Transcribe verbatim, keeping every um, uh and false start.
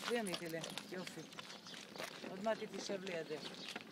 עזבי עניתי לה, יופי. עוד מעט היא תשב לידך.